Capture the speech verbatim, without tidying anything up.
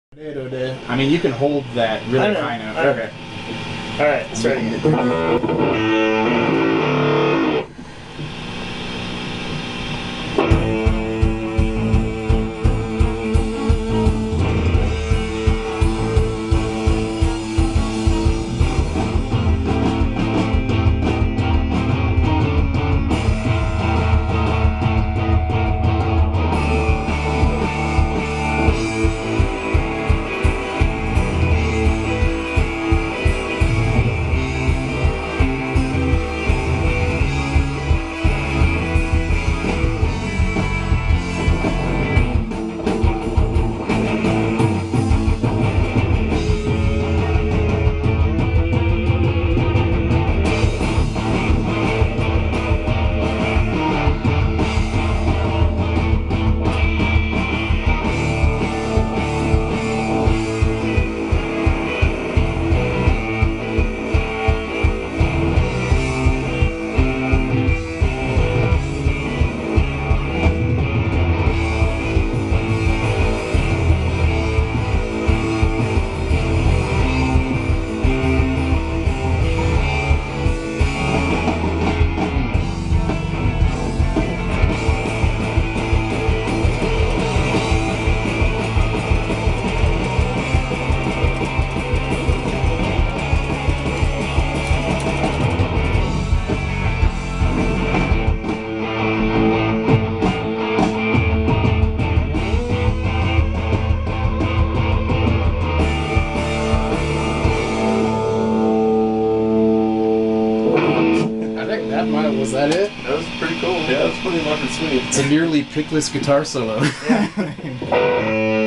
I mean, you can hold that really high note. Okay. Alright, let's try it again. Was that it? That was pretty cool. Yeah, that was pretty fucking sweet. It's a nearly pickless guitar solo. Yeah.